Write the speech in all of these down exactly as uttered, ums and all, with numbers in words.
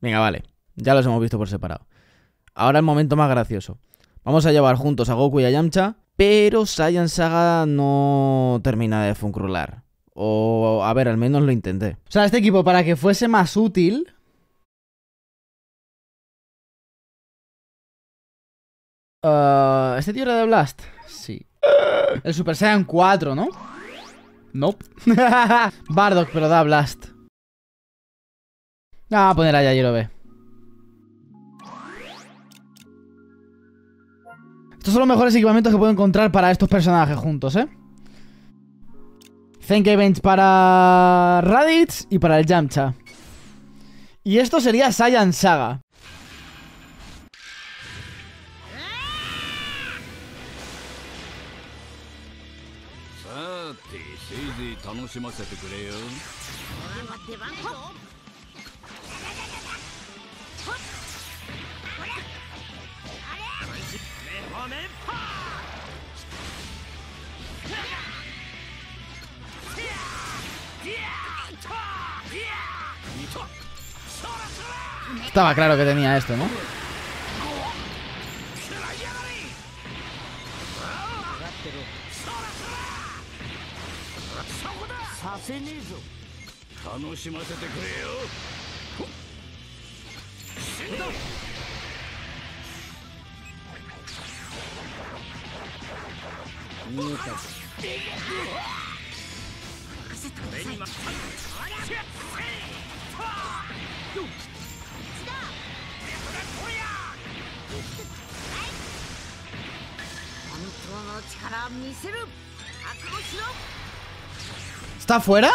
Venga, vale. Ya los hemos visto por separado. Ahora el momento más gracioso. Vamos a llevar juntos a Goku y a Yamcha, pero Saiyan Saga no termina de funcrular. O, a ver, al menos lo intenté. O sea, este equipo, para que fuese más útil... Uh, ¿Este tío era de Blast? Sí. El Super Saiyan cuatro, ¿no? Nope. Bardock, pero da Blast. Vamos a poner a Yajirobe. Estos son los mejores equipamientos que puedo encontrar para estos personajes juntos, ¿eh? Zenkai Bench para Raditz y para el Yamcha. Y esto sería Saiyan Saga. Estaba claro que tenía esto, ¿no? ¿Está fuera?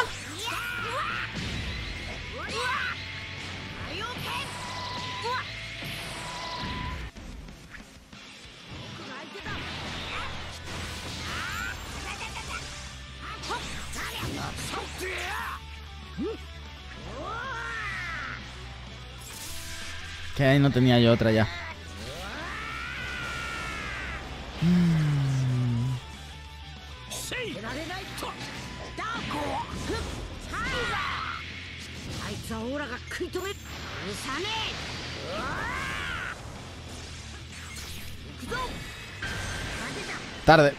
Que ahí no tenía yo otra ya. Tarde.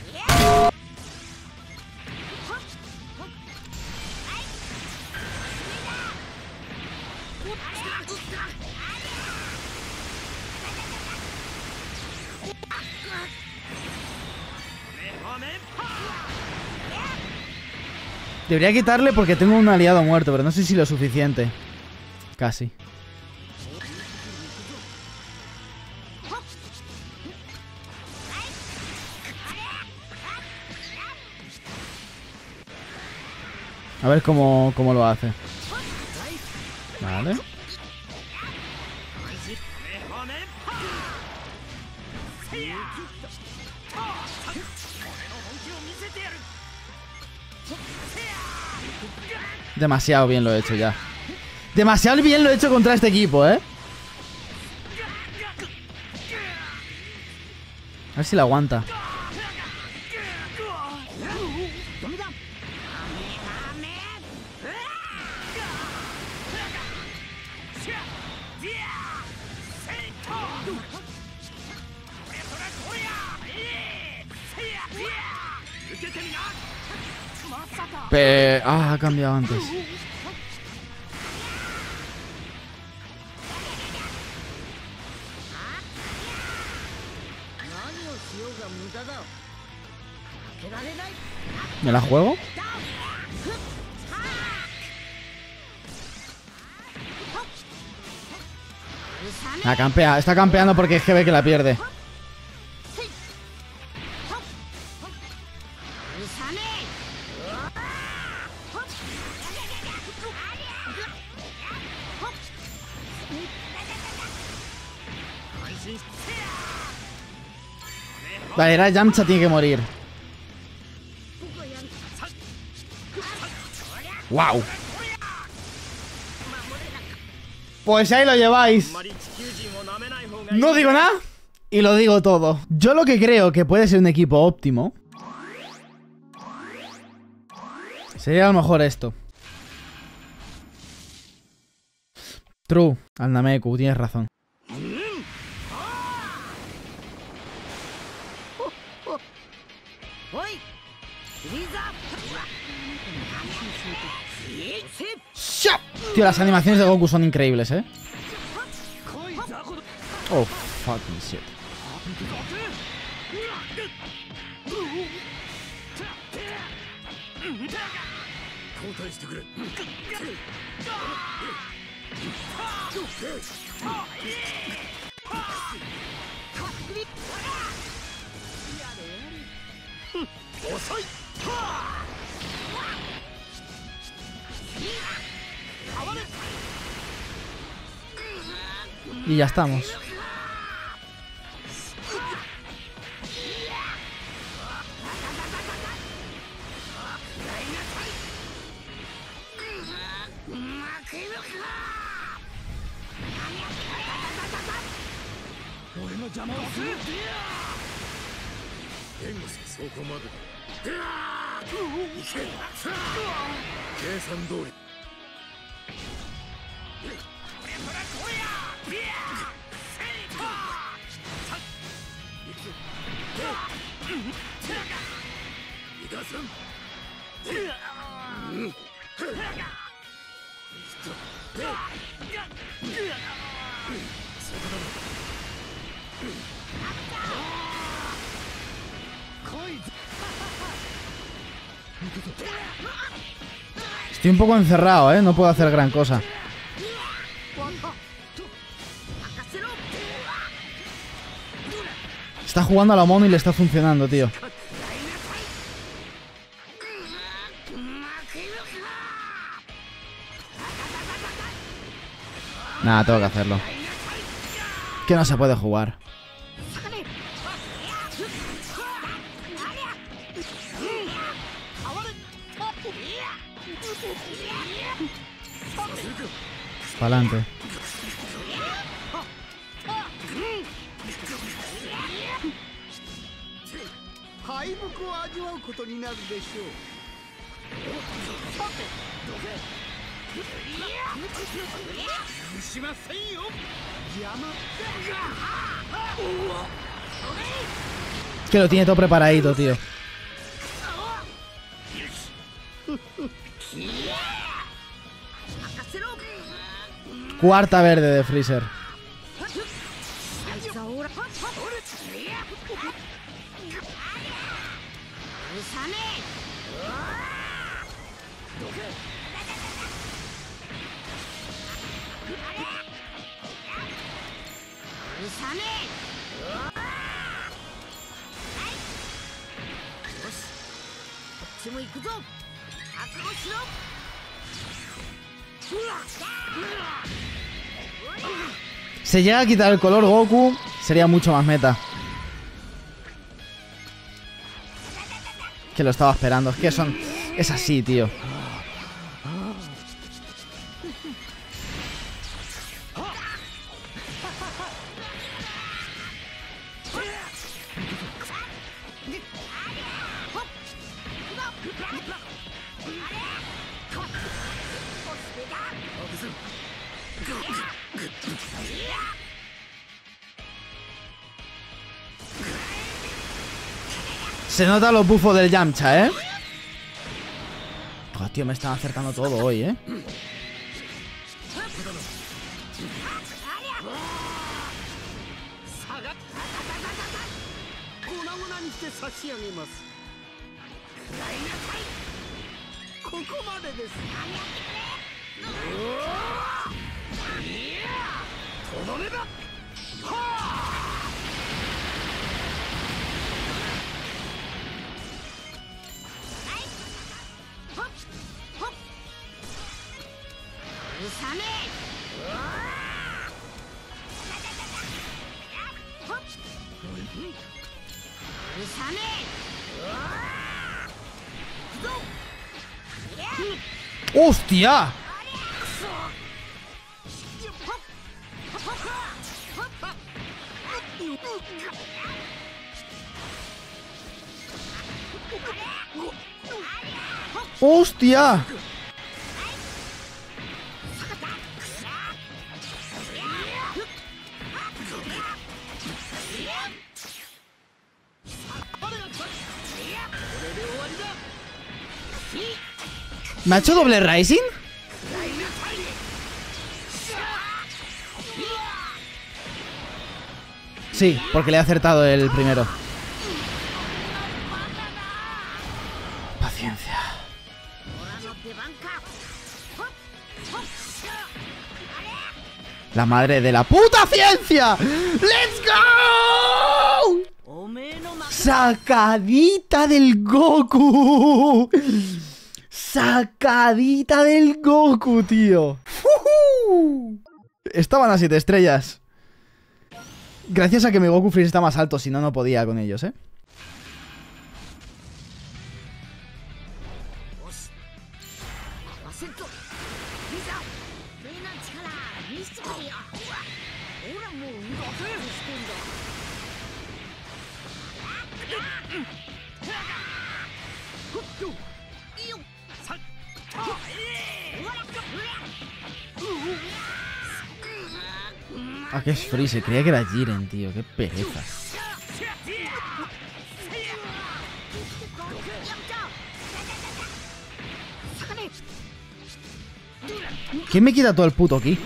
Debería quitarle porque tengo un aliado muerto, pero no sé si lo suficiente. Casi. A ver cómo, cómo lo hace. Vale. Demasiado bien lo he hecho ya. Demasiado bien lo he hecho contra este equipo, ¿eh? A ver si la aguanta. Pe... Ah, ha cambiado antes. ¿Me la juego? La campea, está campeando porque es que ve que la pierde. Vale, era Yamcha, tiene que morir. ¡Wow! Pues ahí lo lleváis. No digo nada y lo digo todo. Yo lo que creo que puede ser un equipo óptimo sería a lo mejor esto. True, al Nameku, tienes razón. Tío, las animaciones de Goku son increíbles, ¿eh? Oh, fucking shit. Y ya estamos. Estoy un poco encerrado, ¿eh? No puedo hacer gran cosa. Está jugando a la mono y le está funcionando, tío. Nada, tengo que hacerlo. Que no se puede jugar. Pa'lante. Que lo tiene todo preparadito, tío. Cuarta verde de Freezer. Se llega a quitar el color Goku, sería mucho más meta. Que lo estaba esperando. Es que son... Es así, tío. Se nota los bufos del Yamcha, ¿eh? Oh, tío, me están acertando todo hoy, ¿eh? ¡Hostia! ¡Hostia! ¿Me ha hecho doble Rising? Sí, porque le he acertado el primero. Paciencia. La madre de la puta ciencia. ¡Let's go! Sacadita del Goku. Sacadita del Goku, tío. ¡Fuhu! Estaban a siete estrellas. Gracias a que mi Goku Freeze está más alto, si no, no podía con ellos, ¿eh? Ah, que es Freeze, creía que era Jiren, tío, qué pereza. ¿Quién me quita todo el puto aquí?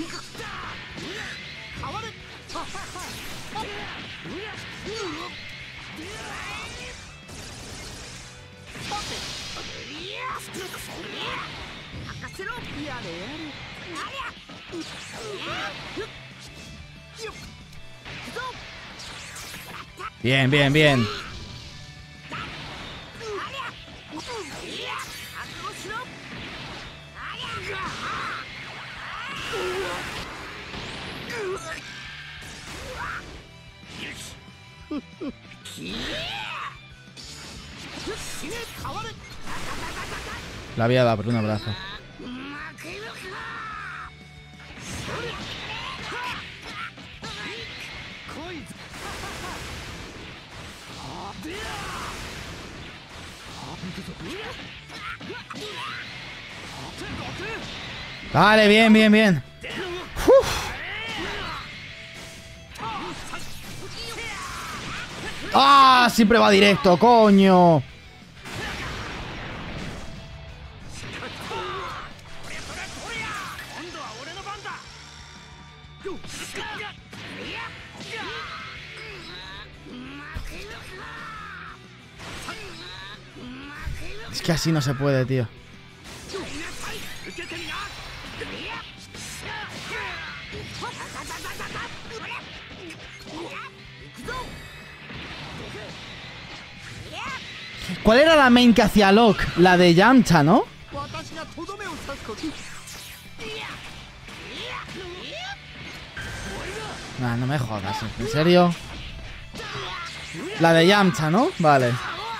Bien, bien, bien. La había dado por un abrazo. Vale, bien, bien, bien. Uf. ¡Ah! Siempre va directo, coño. Es que así no se puede, tío. ¿Cuál era la main que hacía Locke? La de Yamcha, ¿no? Nah, no me jodas, ¿en serio? La de Yamcha, ¿no? Vale.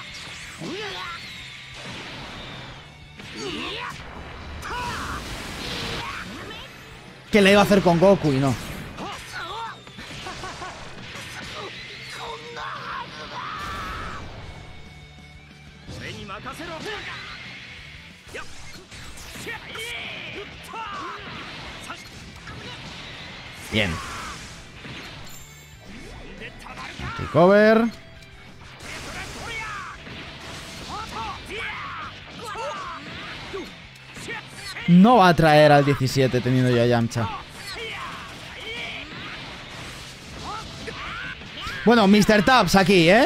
¿Qué le iba a hacer con Goku y no? Bien. Cover. No va a traer al diecisiete teniendo yo a Yamcha. Bueno, mister Taps aquí, ¿eh?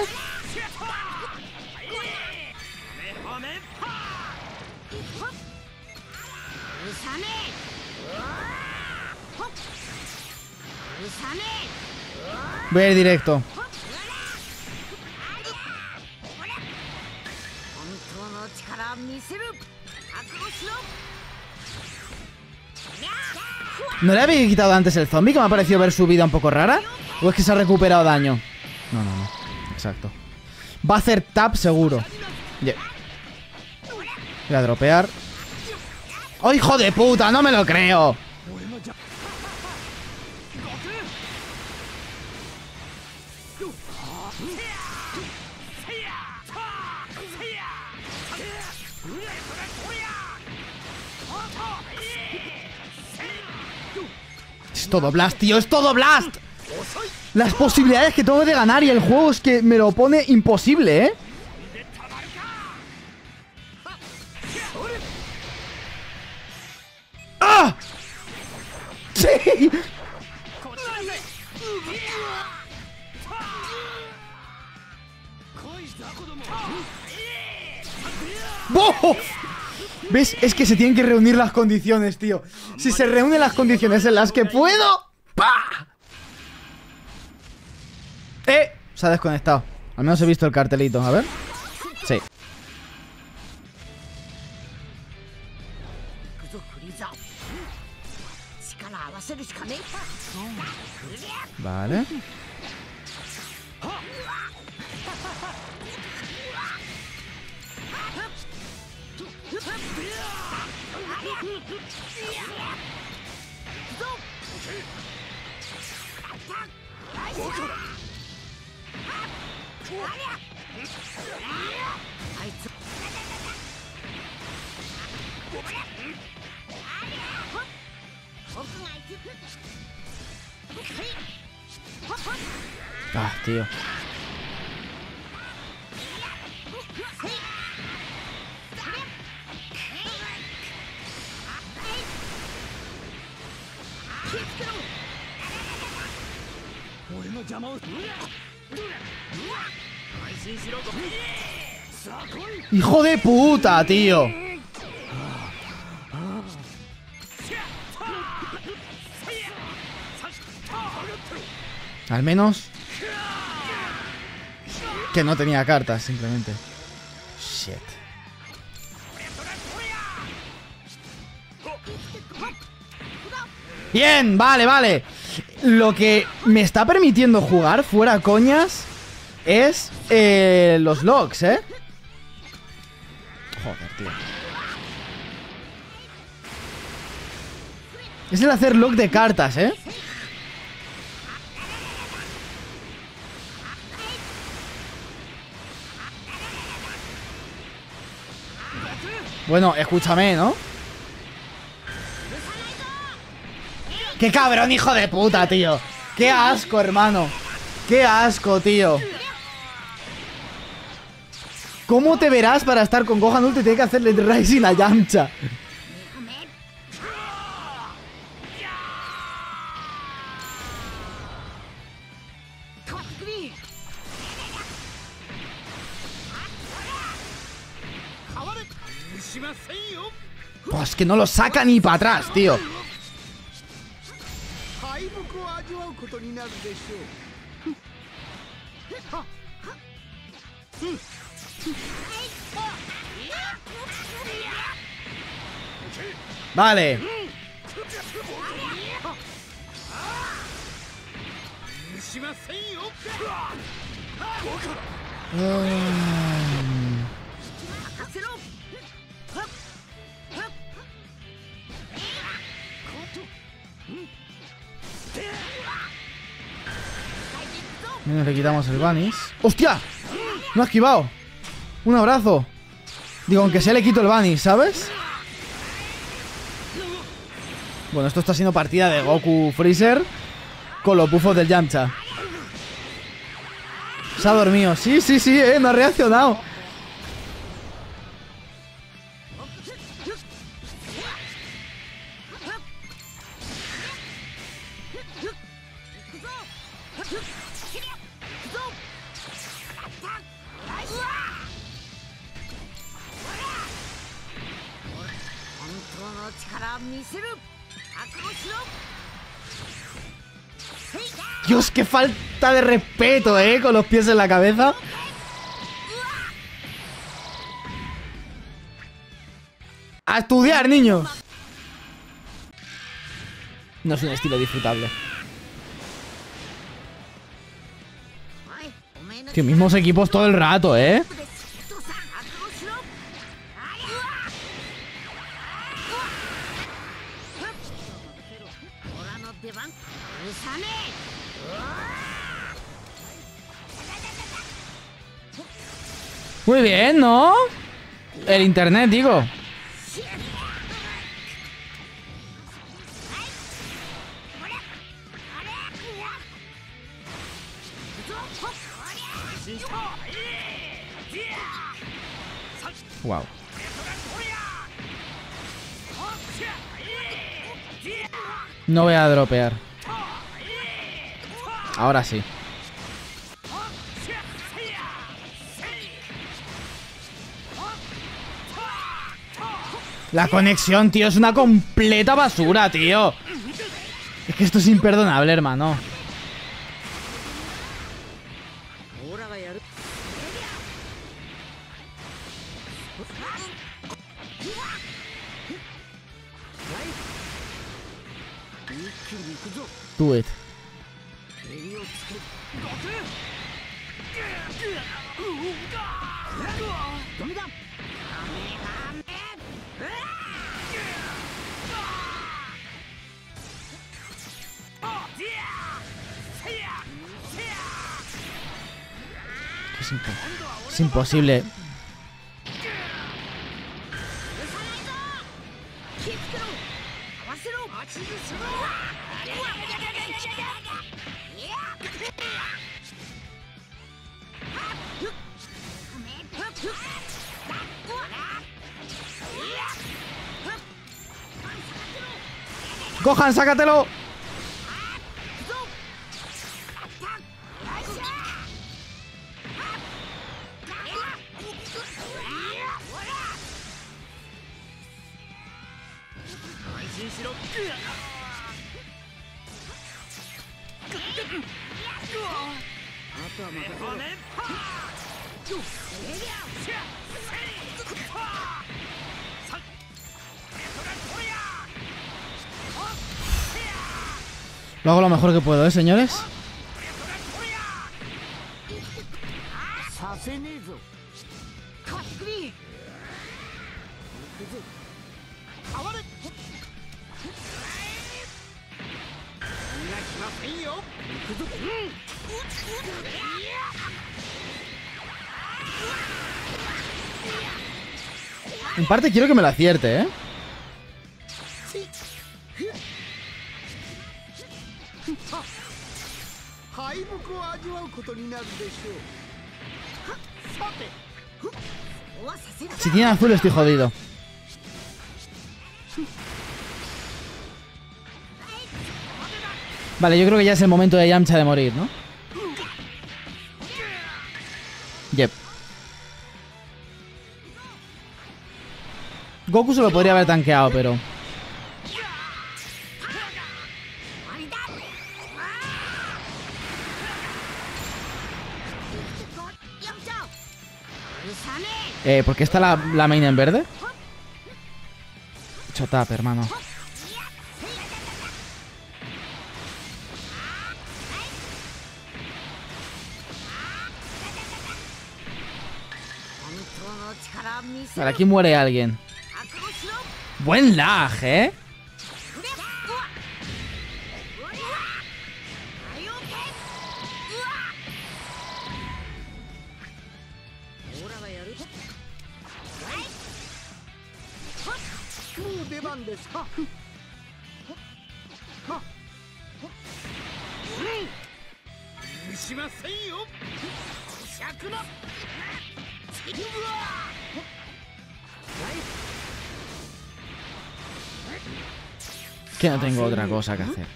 Voy a ir directo. ¿No le había quitado antes el zombie? Que me ha parecido ver su vida un poco rara. ¿O es que se ha recuperado daño? No, no, no. Exacto. Va a hacer tap seguro. Yeah. Voy a dropear. ¡Oh, hijo de puta! ¡No me lo creo! Es todo Blast, tío, es todo Blast. Las posibilidades que tengo de ganar y el juego es que me lo pone imposible, ¿eh? ¡Sí! ¡Bof! ¿Ves? Es que se tienen que reunir las condiciones, tío. Si se reúnen las condiciones en las que puedo... ¡Pah! ¡Eh! Se ha desconectado. Al menos he visto el cartelito. A ver. Sí. Vale. Ah, tío. ¡Hijo de puta, tío! Al menos que no tenía cartas, simplemente. Shit. Bien, vale, vale. Lo que me está permitiendo jugar, fuera coñas, es eh, los logs, ¿eh? Joder, tío. Es el hacer log de cartas, ¿eh? Bueno, escúchame, ¿no? ¡Qué cabrón, hijo de puta, tío! ¡Qué asco, hermano! ¡Qué asco, tío! ¿Cómo te verás para estar con Gohan Ultra y tener que hacerle Rising a Yamcha? Pues que no lo saca ni para atrás, tío. Vale. Menos le quitamos el Vanish. ¡Hostia! No ha esquivado. Un abrazo. Digo, aunque sea le quito el Vanish, ¿sabes? Bueno, esto está siendo partida de Goku Freezer con los buffos del Yamcha. Se ha dormido. Sí, sí, sí, eh, no ha reaccionado. Dios, qué falta de respeto, eh, con los pies en la cabeza. A estudiar, niños. No es un estilo disfrutable. Tío, mismos equipos todo el rato, eh. Muy bien, ¿no? El internet, digo. Wow. No voy a dropear. Ahora sí. La conexión, tío, es una completa basura, tío. Es que esto es imperdonable, hermano. Do it. Es, impo es imposible. Gohan, sácatelo. Lo hago lo mejor que puedo, ¿eh, señores? En parte quiero que me lo acierte, ¿eh? Si tiene azul estoy jodido. Vale, yo creo que ya es el momento de Yamcha de morir, ¿no? Yep. Goku se lo podría haber tanqueado, pero... Eh, ¿por qué está la, la main en verde? Chotap, hermano. Vale, aquí muere alguien. Buen lag, ¿eh? Que no tengo otra cosa que hacer.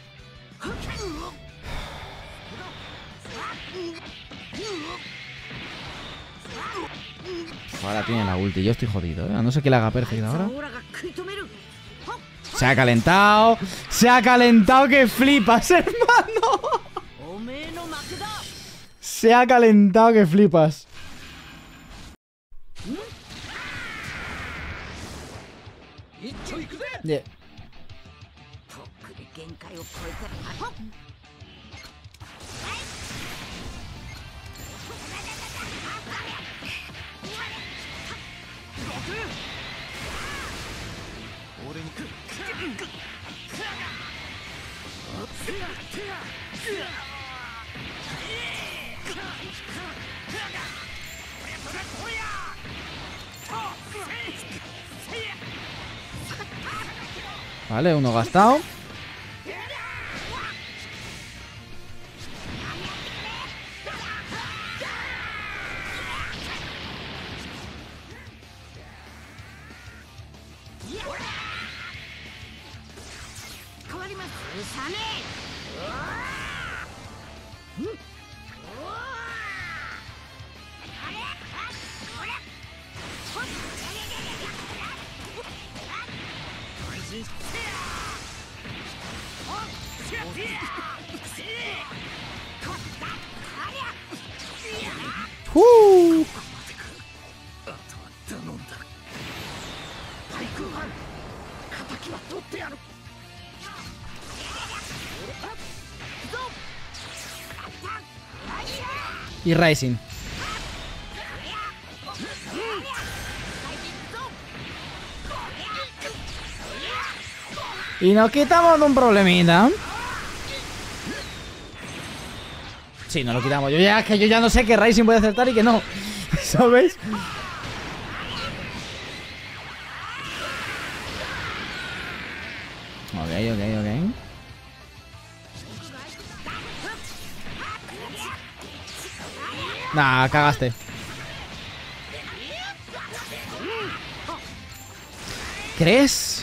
Ahora tiene la ulti, yo estoy jodido, ¿eh? A no ser que la haga perfecta ahora. Se ha calentado. Se ha calentado que flipas, hermano. Se ha calentado que flipas. Yeah. Vale, uno gastado. Uh. Y Rising. Y nos quitamos de un problemita. Sí, nos lo quitamos. Yo ya, que yo ya no sé qué Rising puede acertar y que no. ¿Sabes? Ok, ok, ok. Nah, cagaste. ¿Crees?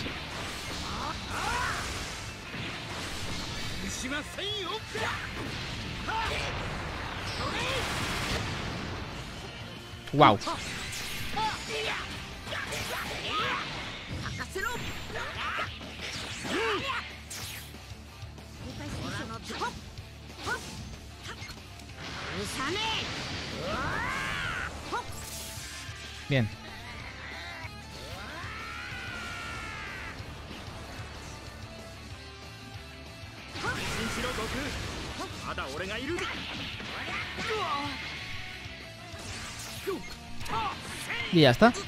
Wow. Bien. Y ya está.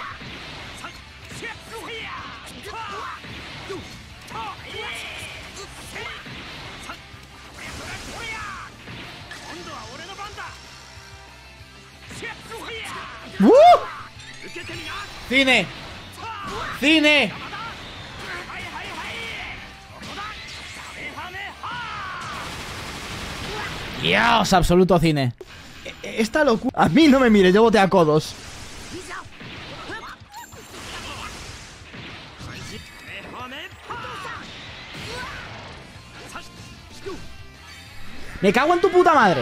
¡Uh! ¡Cine! ¡Cine! Dios, absoluto cine. Esta locura. A mí no me mire, yo boté a codos. Me cago en tu puta madre.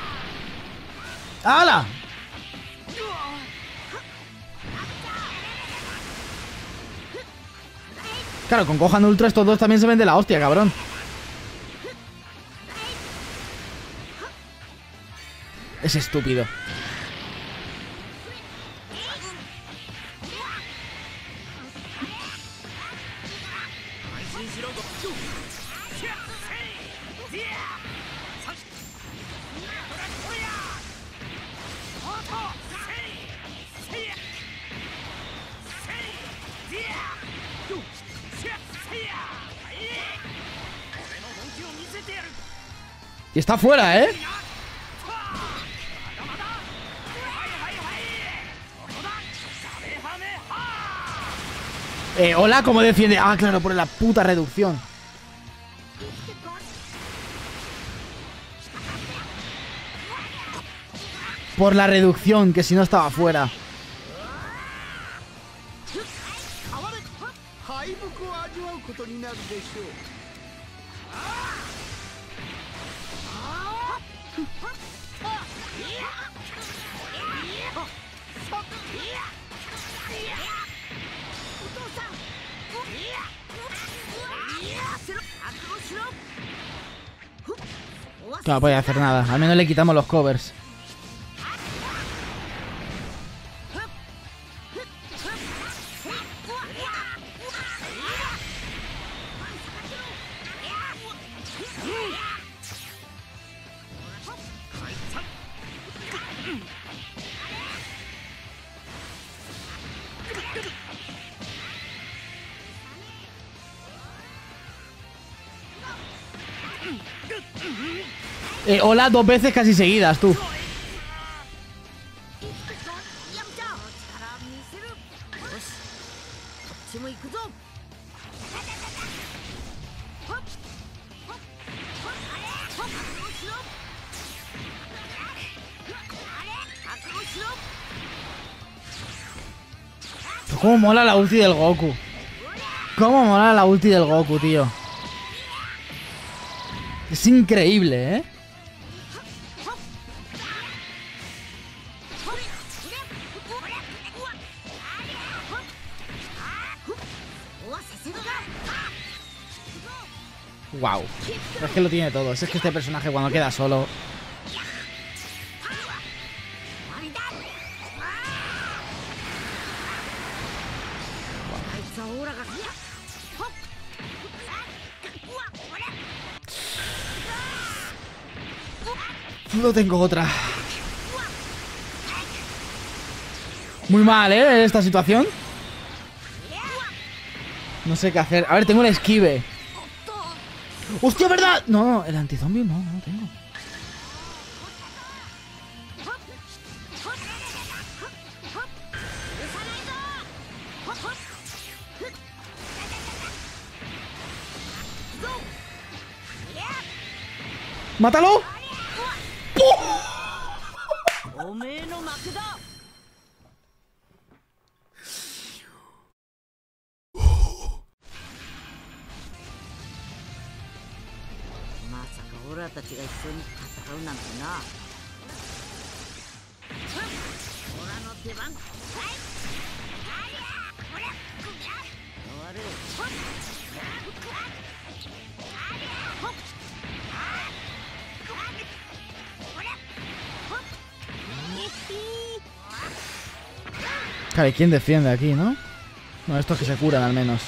¡Hala! Claro, con Gohan Ultra estos dos también se ven de la hostia, cabrón. Es estúpido. Y está fuera, ¿eh? Eh, hola, ¿cómo defiende? Ah, claro, por la puta reducción. Por la reducción, que si no estaba fuera. No voy a hacer nada, al menos le quitamos los covers. Eh, hola, dos veces casi seguidas, tú. Cómo mola la ulti del Goku. Cómo mola la ulti del Goku, tío. Es increíble, ¿eh? Wow. Es que lo tiene todo. Es que este personaje cuando queda solo... No tengo otra. Muy mal, ¿eh? Esta situación. No sé qué hacer. A ver, tengo el esquive. ¡Hostia, verdad! No, no, el antizombie no, no lo tengo. ¡Mátalo! Claro, ¿quién defiende aquí, no? No, estos que se curan al menos.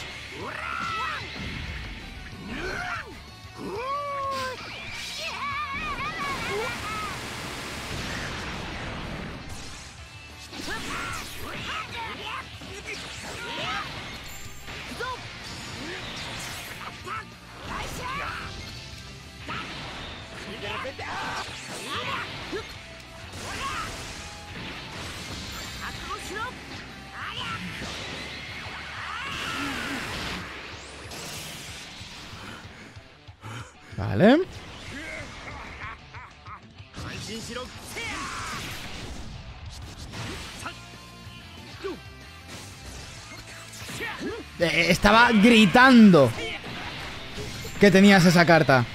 Vale. Eh, estaba gritando que tenías esa carta.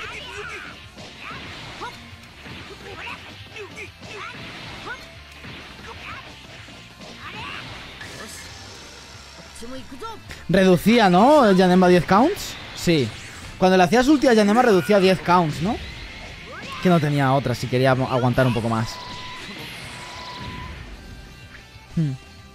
Reducía, ¿no? Janemba diez counts. Sí. Cuando le hacías ulti a Janemba reducía diez counts, ¿no? Que no tenía otra si quería aguantar un poco más. Hmm.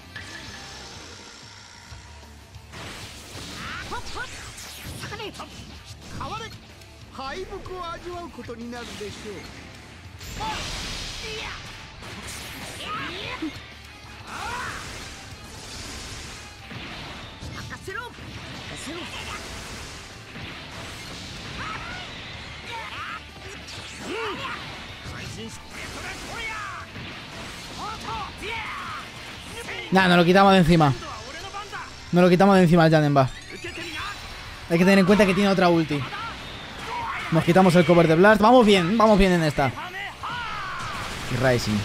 Nah, nos lo quitamos de encima. Nos lo quitamos de encima al Janemba. Hay que tener en cuenta que tiene otra ulti. Nos quitamos el cover de Blast. Vamos bien, vamos bien en esta. Y Rising.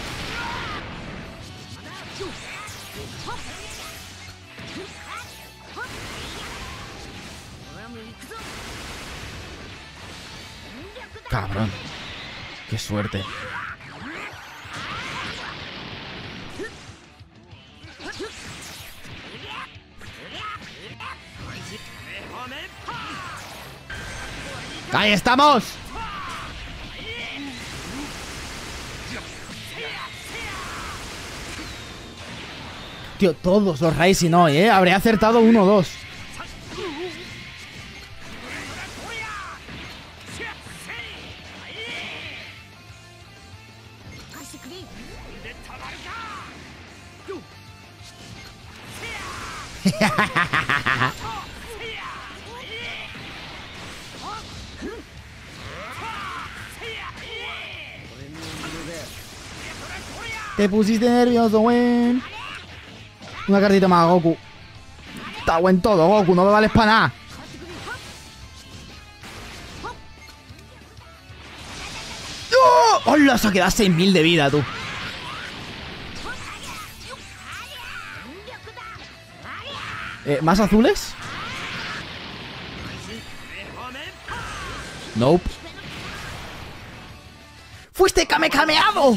Cabrón. Qué suerte. ¡Ahí estamos! Tío, todos los Rising hoy, ¿eh? Habré acertado uno o dos. Te pusiste nervioso, güey. Una cartita más, Goku. Está buen todo, Goku. No me vales para nada. ¡Oh! ¡Hola! Se ha quedado seis mil de vida, tú. Eh, ¿Más azules? Nope. ¡Fuiste kamekameado!